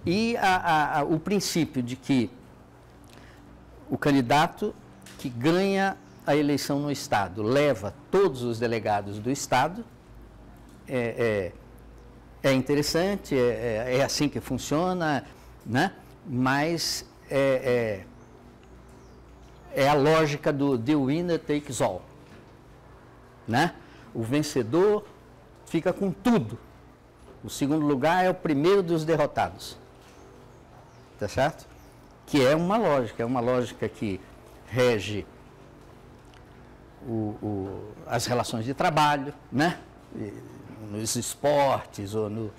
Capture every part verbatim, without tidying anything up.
E a, a, a, o princípio de que o candidato que ganha a eleição no Estado leva todos os delegados do Estado, é, é, é interessante, é, é, é assim que funciona, né? Mas é, é, é a lógica do the winner takes all, né? O vencedor fica com tudo. O segundo lugar é o primeiro dos derrotados. Tá certo? Que é uma lógica, é uma lógica que rege o, o, as relações de trabalho, né? Nos esportes ou no,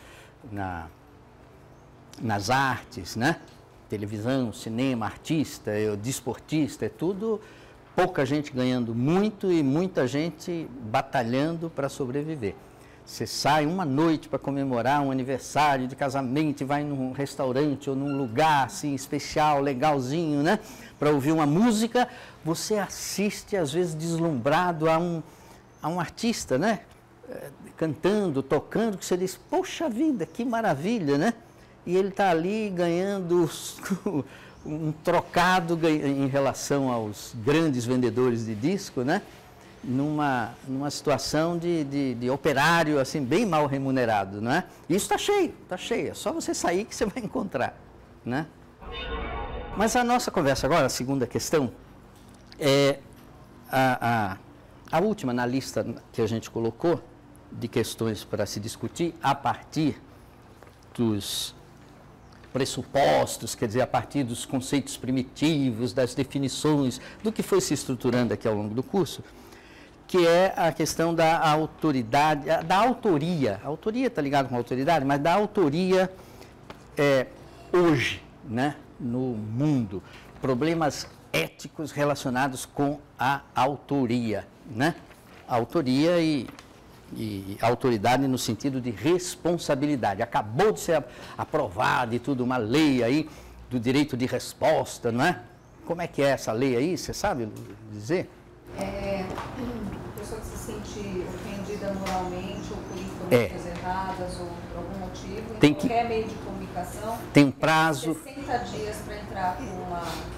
na, nas artes, né? Televisão, cinema, artista, desportista, é tudo pouca gente ganhando muito e muita gente batalhando para sobreviver. Você sai uma noite para comemorar um aniversário de casamento e vai num restaurante ou num lugar assim especial, legalzinho, né? Para ouvir uma música, você assiste às vezes deslumbrado a um, a um artista, né? Cantando, tocando, que você diz, poxa vida, que maravilha, né? E ele está ali ganhando um trocado em relação aos grandes vendedores de disco, né? Numa, numa situação de, de, de operário, assim, bem mal remunerado, não é? Isso está cheio, está cheio, é só você sair que você vai encontrar, né? Mas a nossa conversa agora, a segunda questão, é a, a, a última na lista que a gente colocou de questões para se discutir a partir dos pressupostos, quer dizer, a partir dos conceitos primitivos, das definições, do que foi se estruturando aqui ao longo do curso, que é a questão da autoridade, da autoria. A autoria está ligada com a autoridade, mas da autoria é, hoje, né, no mundo. Problemas éticos relacionados com a autoria, né? A autoria e, e autoridade no sentido de responsabilidade. Acabou de ser aprovada e tudo, uma lei aí do direito de resposta, não é? Como é que é essa lei aí? Você sabe dizer? É, a pessoa que se sente ofendida moralmente ou por informações é. erradas ou por algum motivo, tem em que, qualquer meio de comunicação, tem um prazo, sessenta dias para entrar com uma,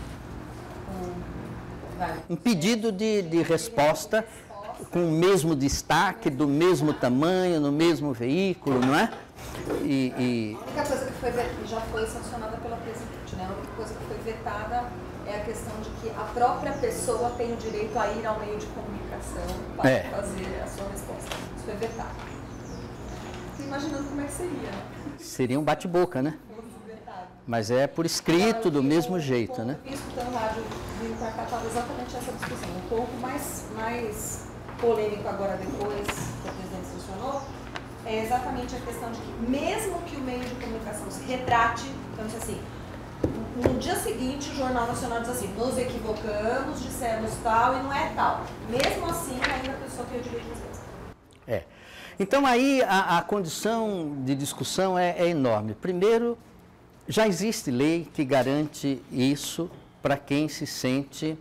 com, vai, um pedido de, de resposta com o mesmo destaque, do mesmo tamanho, no mesmo veículo, não é? E, e... A única coisa que foi, já foi sancionada pela presidente, né? A única coisa que foi vetada é a questão de que a própria pessoa tem o direito a ir ao meio de comunicação para é. fazer a sua resposta. Isso foi vetado. Fico imaginando como é que seria, né? Seria um bate-boca, né? Mas é por escrito, do mesmo jeito, né? Isso que o rádio vindo para cá estava exatamente essa discussão. Um pouco mais, mais polêmico agora, depois que a presidente sancionou, é exatamente a questão de que, mesmo que o meio de comunicação se retrate, então, assim, no dia seguinte, o Jornal Nacional diz assim, nos equivocamos, dissemos tal e não é tal. Mesmo assim, ainda a pessoa tem o direito de resposta. É. Então, aí, a, a condição de discussão é, é enorme. Primeiro, já existe lei que garante isso para quem se sente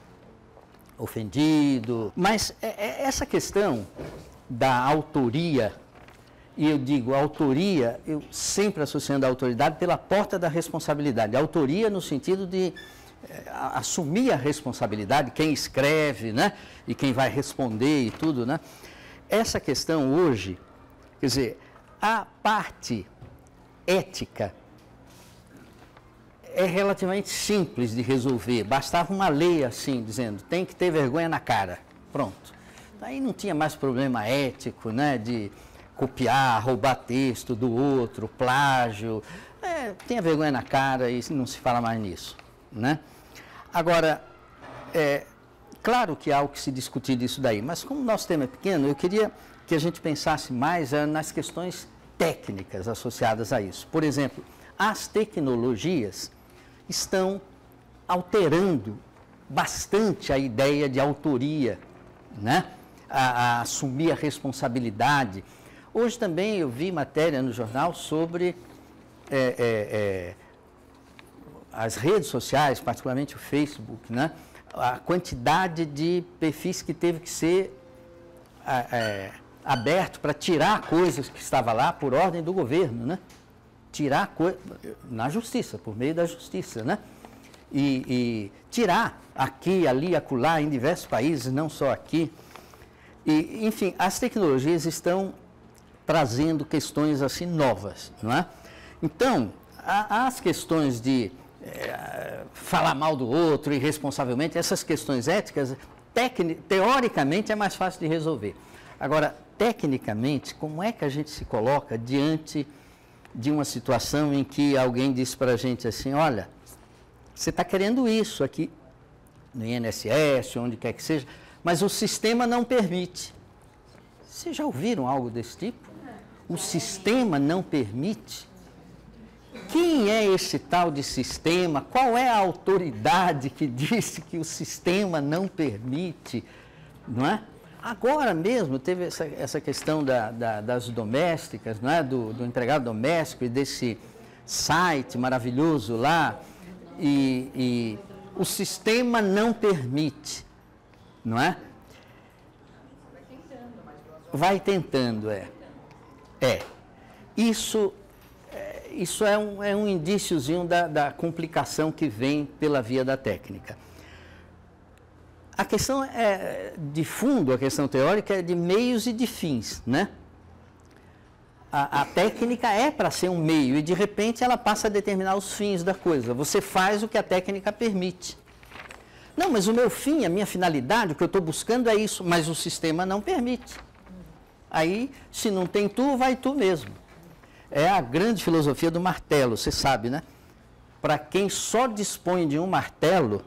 ofendido. Mas é, é essa questão da autoria, e eu digo autoria, eu sempre associando a autoridade pela porta da responsabilidade. A autoria no sentido de é, assumir a responsabilidade, quem escreve, né? E quem vai responder e tudo, né? Essa questão hoje, quer dizer, a parte ética é relativamente simples de resolver. Bastava uma lei assim, dizendo, tem que ter vergonha na cara. Pronto. Aí não tinha mais problema ético, né? De copiar, roubar texto do outro, plágio, é, tenha vergonha na cara e não se fala mais nisso, né? Agora, é, claro que há o que se discutir disso daí, mas como o nosso tema é pequeno, eu queria que a gente pensasse mais é, nas questões técnicas associadas a isso. Por exemplo, as tecnologias estão alterando bastante a ideia de autoria, né? A, a assumir a responsabilidade. Hoje também eu vi matéria no jornal sobre é, é, é, as redes sociais, particularmente o Facebook, né? A quantidade de perfis que teve que ser é, aberto para tirar coisas que estavam lá por ordem do governo, né? tirar coisa na justiça, por meio da justiça, né? E, e tirar aqui, ali, acolá, em diversos países, não só aqui. E, enfim, as tecnologias estão trazendo questões assim novas, não é? Então, a, as questões de é, falar mal do outro irresponsavelmente, essas questões éticas, tecni, teoricamente é mais fácil de resolver. Agora, tecnicamente, como é que a gente se coloca diante de uma situação em que alguém diz para a gente assim, olha, você está querendo isso aqui no I N S S, onde quer que seja, mas o sistema não permite. Vocês já ouviram algo desse tipo? O sistema não permite? Quem é esse tal de sistema? Qual é a autoridade que disse que o sistema não permite? Não é? Agora mesmo teve essa, essa questão da, da, das domésticas, não é? do, do empregado doméstico e desse site maravilhoso lá, e, e o sistema não permite, não é? Vai tentando, é. É. Isso, é, isso é um, é um indíciozinho da, da complicação que vem pela via da técnica. A questão é, de fundo, a questão teórica é de meios e de fins, né? A, a técnica é para ser um meio e, de repente, ela passa a determinar os fins da coisa. Você faz o que a técnica permite. Não, mas o meu fim, a minha finalidade, o que eu estou buscando é isso, mas o sistema não permite. Aí, se não tem tu, vai tu mesmo. É a grande filosofia do martelo, você sabe, né? Para quem só dispõe de um martelo,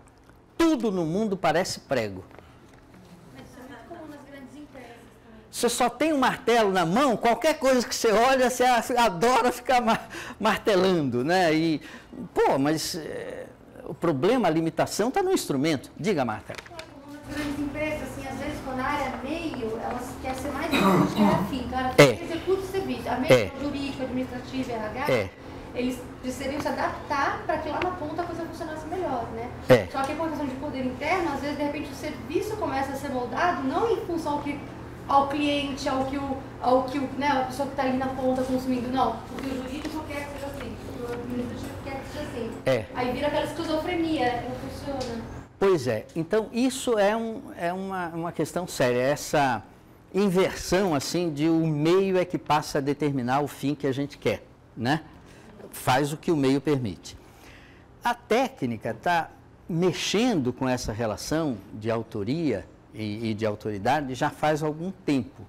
tudo no mundo parece prego. Mas isso é muito comum nas grandes empresas também. Você só tem um martelo na mão, qualquer coisa que você olha, você adora ficar mar martelando, né? E, pô, mas é, o problema, a limitação está no instrumento. Diga, Marta. É comum nas grandes empresas, assim, às vezes quando a área meio, elas querem ser mais importante que a área fim. Então, ela É. executa o serviço. A meio É. jurídico, administrativo e R H, É. eles precisariam se adaptar para que lá na ponta a coisa funcionasse melhor, né? É. Só que com a questão de poder interno, às vezes, de repente, o serviço começa a ser moldado não em função ao, que, ao cliente, ao que, o, ao que o, né, a pessoa que está ali na ponta consumindo, não. Porque o jurídico quer que seja assim, porque o administrativo quer que seja assim. É. Aí vira aquela esquizofrenia, não funciona. Pois é. Então, isso é, um, é uma, uma questão séria. Essa inversão, assim, de o meio é que passa a determinar o fim que a gente quer, né? Faz o que o meio permite. A técnica está mexendo com essa relação de autoria e, e de autoridade já faz algum tempo.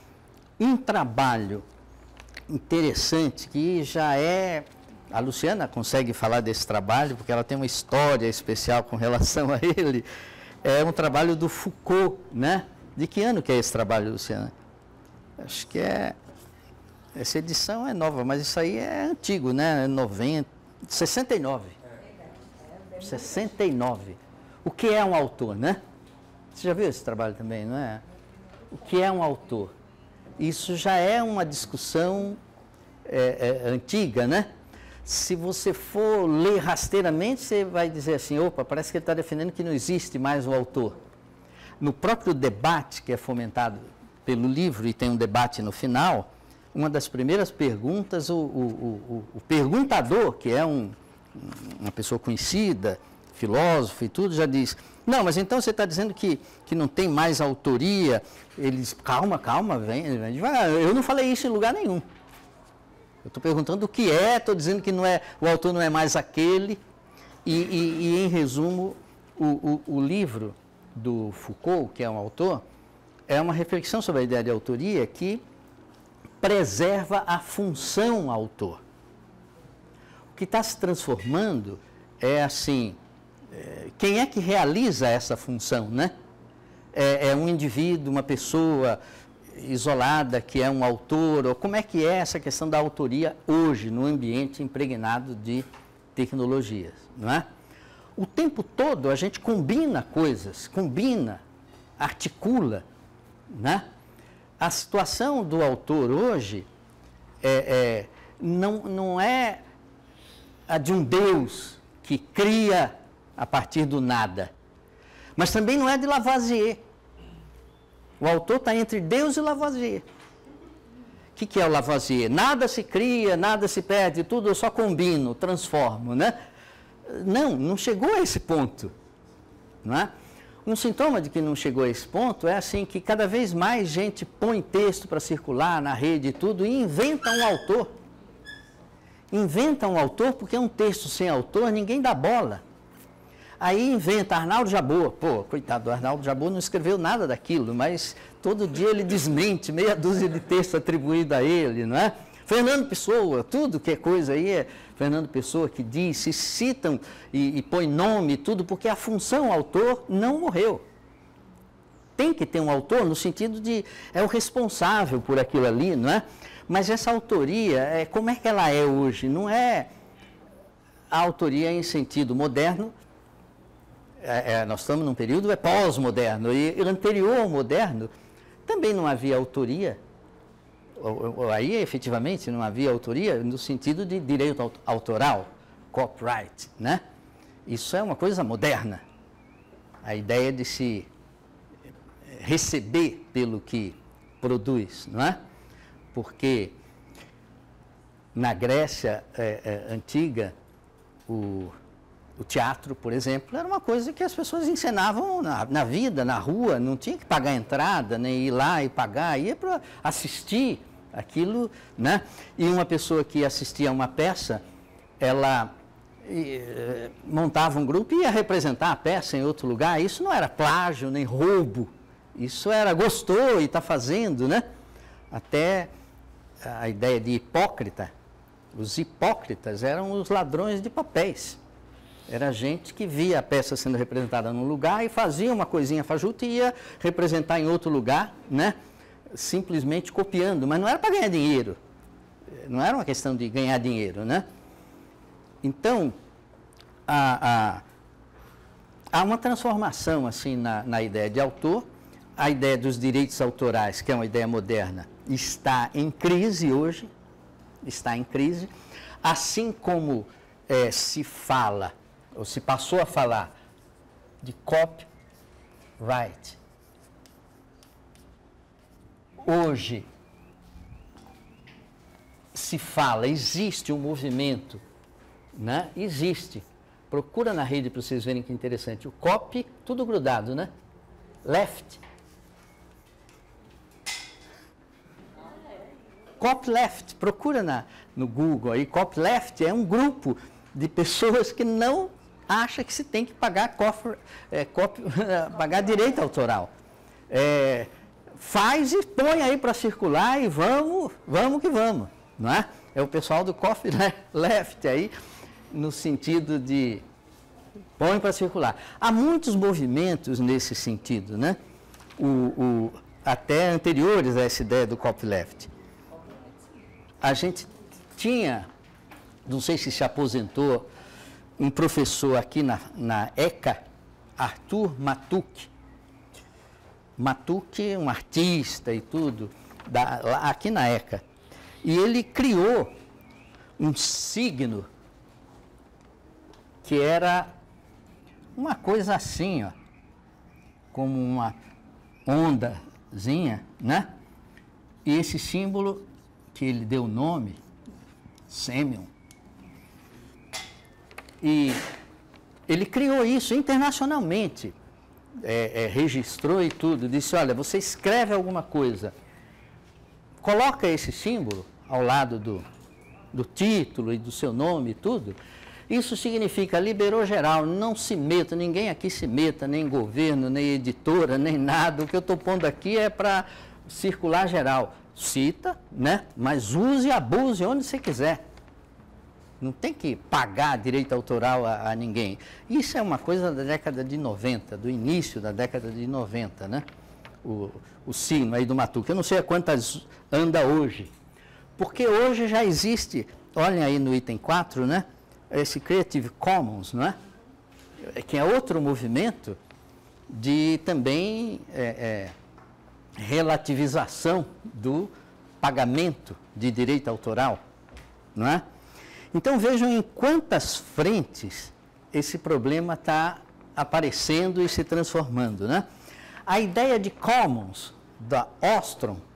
Um trabalho interessante que já é... A Luciana consegue falar desse trabalho, porque ela tem uma história especial com relação a ele. É um trabalho do Foucault, né? De que ano que é esse trabalho, Luciana? Acho que é... Essa edição é nova, mas isso aí é antigo, né? noventa, sessenta e nove. sessenta e nove. O que é um autor, né? Você já viu esse trabalho também, não é? O que é um autor? Isso já é uma discussão é, é, antiga, né? Se você for ler rasteiramente, você vai dizer assim, opa, parece que ele está defendendo que não existe mais o autor. No próprio debate que é fomentado pelo livro, e tem um debate no final, uma das primeiras perguntas, o, o, o, o perguntador, que é um, uma pessoa conhecida, filósofo e tudo, já diz, não, mas então você está dizendo que, que não tem mais autoria. Eles, calma, calma, vem, vem devagar. Eu não falei isso em lugar nenhum. Eu estou perguntando o que é, estou dizendo que não é, o autor não é mais aquele. E, e, e em resumo, o, o, o livro do Foucault, que é um autor, é uma reflexão sobre a ideia de autoria que preserva a função autor. O que está se transformando é assim, é, quem é que realiza essa função, né? É, é um indivíduo, uma pessoa isolada que é um autor, ou como é que é essa questão da autoria hoje no ambiente impregnado de tecnologias, não é? O tempo todo a gente combina coisas, combina, articula, né? A situação do autor hoje é, é, não, não é a de um Deus que cria a partir do nada, mas também não é de Lavoisier. O autor está entre Deus e Lavoisier, que, que é o Lavoisier? Nada se cria, nada se perde, tudo eu só combino, transformo, né? Não, não chegou a esse ponto, não é? Um sintoma de que não chegou a esse ponto é assim que cada vez mais gente põe texto para circular na rede e tudo e inventa um autor. Inventa um autor porque é um texto sem autor, ninguém dá bola. Aí inventa Arnaldo Jabbour. Pô, coitado do Arnaldo Jabbour, não escreveu nada daquilo, mas todo dia ele desmente meia dúzia de textos atribuídos a ele, não é? Fernando Pessoa, tudo que é coisa aí é Fernando Pessoa que diz, se citam e, e põe nome e tudo, porque a função autor não morreu. Tem que ter um autor no sentido de, é o responsável por aquilo ali, não é? Mas essa autoria, é, como é que ela é hoje? Não é a autoria em sentido moderno. É, é, nós estamos num período é pós-moderno, e, e anterior ao moderno também não havia autoria, ou, ou, aí efetivamente não havia autoria no sentido de direito autoral, copyright, né? Isso é uma coisa moderna, a ideia de se receber pelo que produz, não é? Porque na Grécia é, é, antiga, o O teatro, por exemplo, era uma coisa que as pessoas encenavam na, na vida, na rua, não tinha que pagar entrada, nem ir lá e pagar, ia para assistir aquilo, né? E uma pessoa que assistia a uma peça, ela e, montava um grupo e ia representar a peça em outro lugar. Isso não era plágio, nem roubo, isso era gostou e está fazendo, né? Até a ideia de hipócrita, os hipócritas eram os ladrões de papéis. Era gente que via a peça sendo representada num lugar e fazia uma coisinha fajuta e ia representar em outro lugar, né? Simplesmente copiando, mas não era para ganhar dinheiro, não era uma questão de ganhar dinheiro, né? Então, há, há, há uma transformação assim na, na ideia de autor, a ideia dos direitos autorais, que é uma ideia moderna, está em crise hoje, está em crise, assim como é, se fala, ou se passou a falar de copyright. Hoje se fala, existe um movimento, né? Existe. Procura na rede para vocês verem que interessante. O copy, tudo grudado, né? Left. Copyleft, procura na, no Google aí. Copyleft é um grupo de pessoas que não acha que se tem que pagar, cofre, é, copy, pagar direito autoral. É, faz e põe aí para circular e vamos, vamos que vamos, não é? É o pessoal do copyleft aí, no sentido de põe para circular. Há muitos movimentos nesse sentido, né? O, o, até anteriores a essa ideia do copyleft. A gente tinha, não sei se se aposentou, um professor aqui na, na ECA, Arthur Matuque. Matuque, um artista e tudo, da, lá, aqui na ECA. E ele criou um signo que era uma coisa assim, ó, como uma ondazinha, né? E esse símbolo que ele deu o nome, Semion. E ele criou isso internacionalmente, é, é, registrou e tudo, disse, olha, você escreve alguma coisa, coloca esse símbolo ao lado do, do título e do seu nome e tudo, isso significa, liberou geral, não se meta, ninguém aqui se meta, nem governo, nem editora, nem nada, o que eu estou pondo aqui é para circular geral. Cita, né? Mas use e abuse onde você quiser. Não tem que pagar direito autoral a, a ninguém. Isso é uma coisa da década de noventa, do início da década de noventa, né? O, o sino aí do Matuque. Eu não sei a quantas anda hoje. Porque hoje já existe, olhem aí no item quatro, né? Esse Creative Commons, não é? Que é outro movimento de também é, é, relativização do pagamento de direito autoral, não é? Então vejam em quantas frentes esse problema está aparecendo e se transformando, né? A ideia de commons da Ostrom,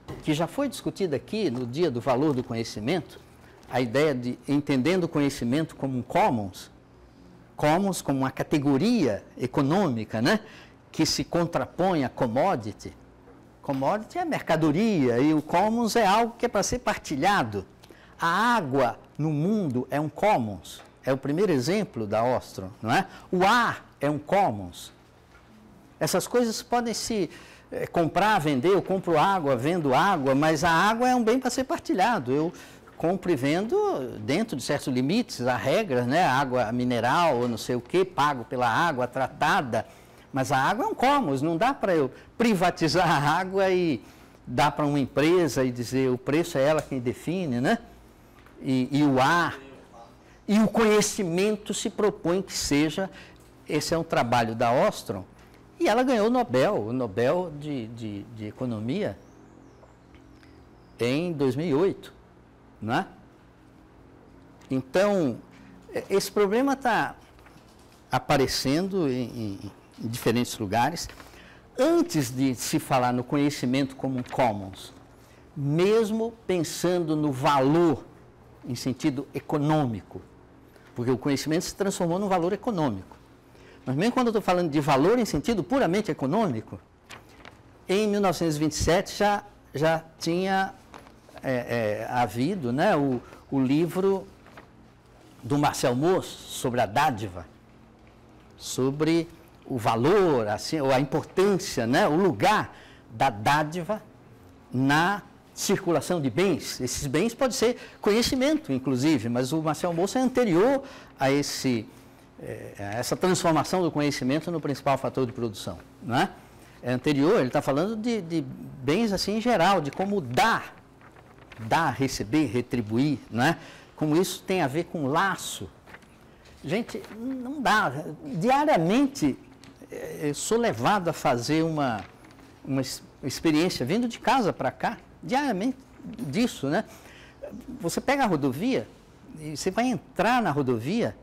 que já foi discutida aqui no dia do valor do conhecimento, a ideia de entendendo o conhecimento como um commons, commons como uma categoria econômica, né, que se contrapõe à commodity. Commodity é mercadoria e o commons é algo que é para ser partilhado. A água no mundo é um commons, é o primeiro exemplo da Ostrom, não é? O ar é um commons. Essas coisas podem se é, comprar, vender, eu compro água, vendo água, mas a água é um bem para ser partilhado. Eu compro e vendo dentro de certos limites, há regras, né? Água mineral ou não sei o quê, pago pela água tratada, mas a água é um commons, não dá para eu privatizar a água e dar para uma empresa e dizer o preço é ela quem define, né? E, e o ar, e o conhecimento se propõe que seja, esse é um trabalho da Ostrom, e ela ganhou o Nobel, o Nobel de, de, de Economia em dois mil e oito, não é? Então, esse problema está aparecendo em, em, em diferentes lugares. Antes de se falar no conhecimento como um commons, mesmo pensando no valor em sentido econômico, porque o conhecimento se transformou num valor econômico. Mas mesmo quando eu estou falando de valor em sentido puramente econômico, em mil novecentos e vinte e sete já, já tinha é, é, havido, né, o, o livro do Marcel Mauss sobre a dádiva, sobre o valor, assim, ou a importância, né, o lugar da dádiva na circulação de bens. Esses bens podem ser conhecimento, inclusive, mas o Marcel Mauss é anterior a, esse, é, a essa transformação do conhecimento no principal fator de produção, não é? É anterior, ele está falando de, de bens assim em geral, de como dar, dar, receber, retribuir, não é? Como isso tem a ver com laço. Gente, não dá. Diariamente, eu sou levado a fazer uma, uma experiência, vindo de casa para cá, diariamente disso, né? Você pega a rodovia, e você vai entrar na rodovia,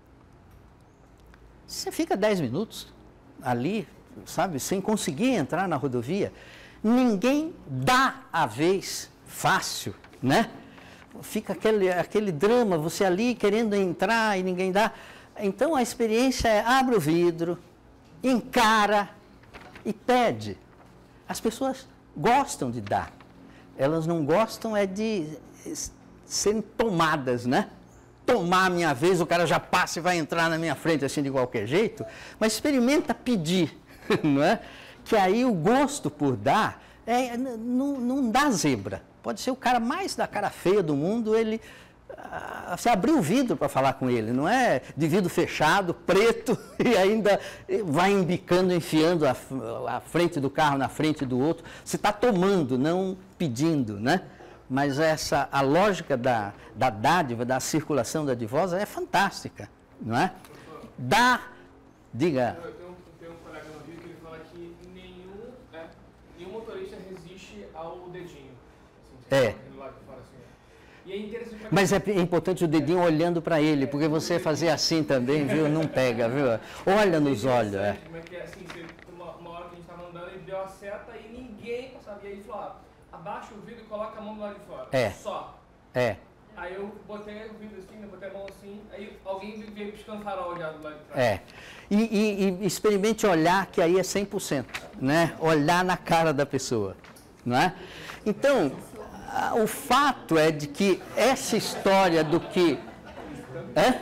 você fica dez minutos ali, sabe, sem conseguir entrar na rodovia. Ninguém dá a vez fácil, né? Fica aquele, aquele drama, você ali querendo entrar e ninguém dá. Então a experiência é abre o vidro, encara e pede. As pessoas gostam de dar. Elas não gostam é de serem tomadas, né? Tomar a minha vez, o cara já passa e vai entrar na minha frente assim de qualquer jeito. Mas experimenta pedir, não é? Que aí o gosto por dar é, não, não dá zebra. Pode ser o cara mais da cara feia do mundo, ele... Você abriu o vidro para falar com ele, não é de vidro fechado, preto, e ainda vai embicando, enfiando a, a frente do carro na frente do outro. Você está tomando, não pedindo, né? Mas essa, a lógica da, da dádiva, da circulação da dadivosa é fantástica, não é? Dá, diga... Eu tenho, tenho um colega no Rio que ele fala que nenhum, é, nenhum motorista resiste ao dedinho. Assim, é. E é interessante pra... Mas é importante o dedinho olhando para ele, porque você fazer assim também, viu, não pega, viu? Olha nos olhos. É. Como é que é assim, você, uma, uma hora que a gente estava andando, ele deu a seta e ninguém sabia. E aí ele falou, ah, abaixa o vidro e coloca a mão do lado de fora. É. Só. É. Aí eu botei o vidro assim, eu botei a mão assim, aí alguém veio piscando farol já do lado de trás. É. E, e, e experimente olhar, que aí é cem por cento, né? Olhar na cara da pessoa, não é? Então... O fato é de que essa história do que... É?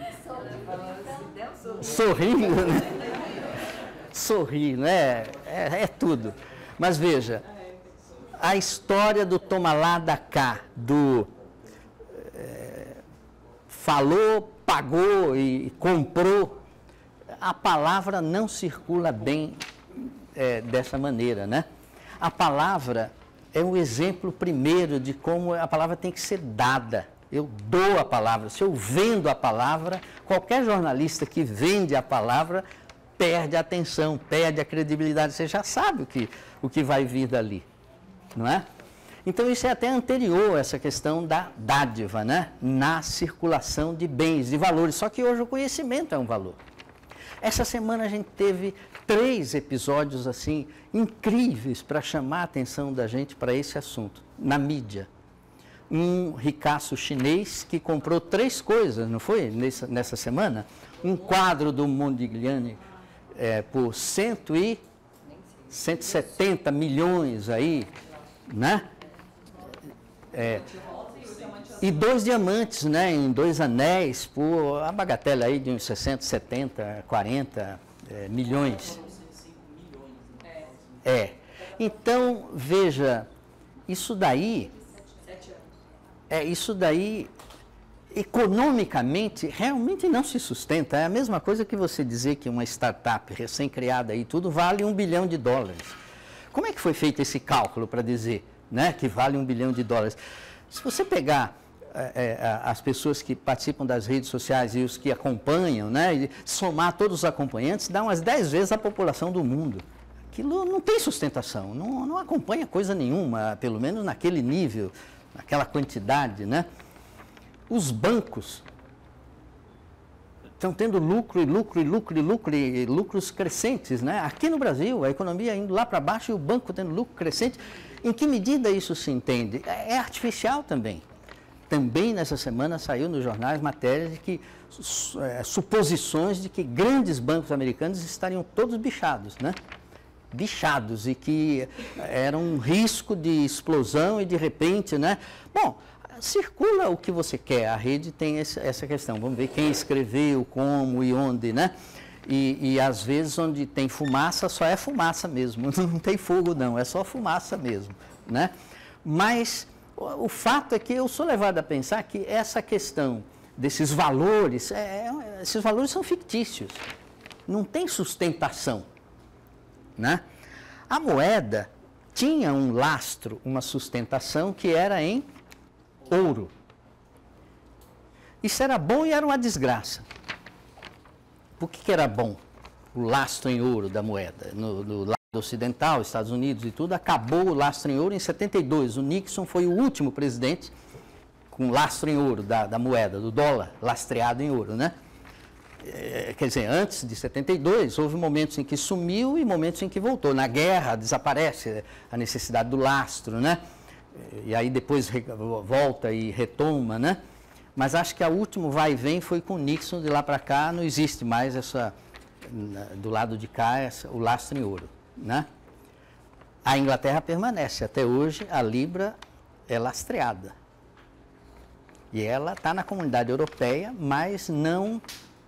Sorrindo, né? Sorrir, né? É, é tudo. Mas veja, a história do toma lá da cá, do é, falou, pagou e comprou, a palavra não circula bem é, dessa maneira, né? A palavra... é um exemplo primeiro de como a palavra tem que ser dada. Eu dou a palavra. Se eu vendo a palavra, qualquer jornalista que vende a palavra perde a atenção, perde a credibilidade. Você já sabe o que, o que vai vir dali, não é? Então isso é até anterior a essa questão da dádiva, né? Na circulação de bens, de valores. Só que hoje o conhecimento é um valor. Essa semana a gente teve três episódios assim incríveis para chamar a atenção da gente para esse assunto, na mídia. Um ricaço chinês que comprou três coisas, não foi, nessa, nessa semana? Um quadro do Modigliani é, por cento e setenta milhões aí, né? É, e dois diamantes, né, em dois anéis, por a bagatela aí de uns sessenta, setenta, quarenta é, milhões. É. Então, veja, isso daí, é, isso daí, economicamente, realmente não se sustenta. É a mesma coisa que você dizer que uma startup recém-criada aí, tudo vale um bilhão de dólares. Como é que foi feito esse cálculo para dizer, né, que vale um bilhão de dólares? Se você pegar é, é, as pessoas que participam das redes sociais e os que acompanham, né, e somar todos os acompanhantes, dá umas dez vezes a população do mundo. Aquilo não tem sustentação, não, não acompanha coisa nenhuma, pelo menos naquele nível, naquela quantidade, né? Os bancos estão tendo lucro e lucro e lucro e lucro e lucros crescentes, né? Aqui no Brasil, a economia indo lá para baixo e o banco tendo lucro crescente. Em que medida isso se entende? É artificial também. Também nessa semana saiu nos jornais matérias de que é, suposições de que grandes bancos americanos estariam todos bichados, né? Bichados e que era um risco de explosão e de repente, né? Bom, circula o que você quer, a rede tem esse, essa questão, vamos ver quem escreveu, como e onde, né? E, e às vezes onde tem fumaça, só é fumaça mesmo, não tem fogo não, é só fumaça mesmo, né? Mas o, o fato é que eu sou levado a pensar que essa questão desses valores, é, esses valores são fictícios, não tem sustentação, né? A moeda tinha um lastro, uma sustentação que era em ouro. Isso era bom e era uma desgraça. Por que que era bom o lastro em ouro da moeda? No, no lado ocidental, Estados Unidos e tudo, acabou o lastro em ouro em setenta e dois. O Nixon foi o último presidente com lastro em ouro da, da moeda, do dólar lastreado em ouro, né? É, quer dizer, antes de setenta e dois, houve momentos em que sumiu e momentos em que voltou. Na guerra, desaparece a necessidade do lastro, né? E aí depois volta e retoma, né? Mas acho que a último vai e vem foi com Nixon, de lá para cá não existe mais essa, do lado de cá, essa, o lastro em ouro, né? A Inglaterra permanece, até hoje a Libra é lastreada. E ela está na comunidade europeia, mas não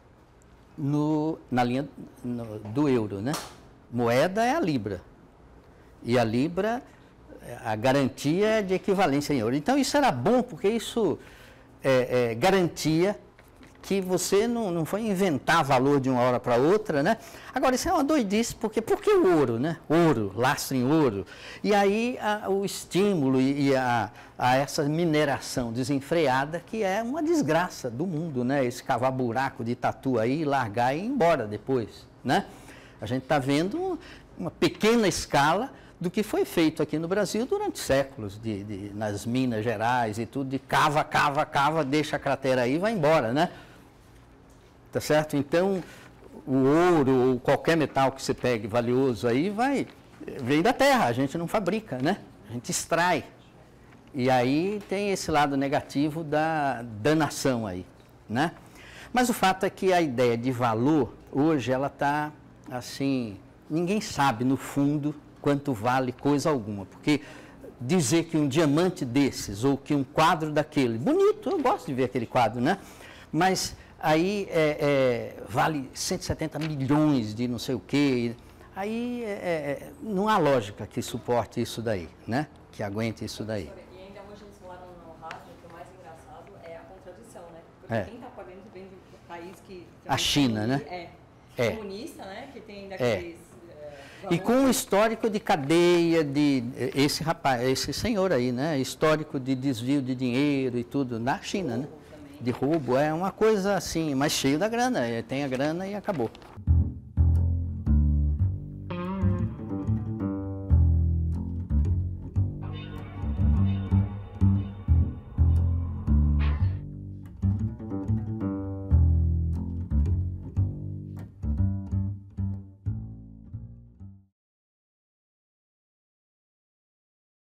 no, na linha no, do euro, né? Moeda é a Libra. E a Libra, a garantia é de equivalência em euro. Então isso era bom, porque isso é, é, garantia que você não, não foi inventar valor de uma hora para outra, né? Agora, isso é uma doidice, porque por que o ouro, né? Ouro, lastro em ouro. E aí a, o estímulo e, e a, a essa mineração desenfreada, que é uma desgraça do mundo, né? Esse cavar buraco de tatu aí, largar e ir embora depois, né? A gente está vendo uma pequena escala do que foi feito aqui no Brasil durante séculos, de, de, nas Minas Gerais e tudo, de cava, cava, cava, deixa a cratera aí e vai embora, né? Tá certo? Então, o ouro ou qualquer metal que você pegue valioso aí vai, vem da terra, a gente não fabrica, né? A gente extrai. E aí tem esse lado negativo da danação aí, né? Mas o fato é que a ideia de valor, hoje, ela está assim, ninguém sabe no fundo quanto vale coisa alguma, porque dizer que um diamante desses ou que um quadro daquele, bonito, eu gosto de ver aquele quadro, né? Mas aí é, é, vale cento e setenta milhões de não sei o quê, aí é, é, não há lógica que suporte isso daí, né? Que aguente isso daí. E ainda hoje eles falaram no rádio que o mais engraçado é a contradição, né? Porque É. quem está pagando vem do país que... A China, né? É. É. Comunista, né? Que tem daqueles... É. E com um histórico de cadeia, de esse rapaz, esse senhor aí, né? Histórico de desvio de dinheiro e tudo na China, né? De roubo, é uma coisa assim, mas cheio da grana, tem a grana e acabou.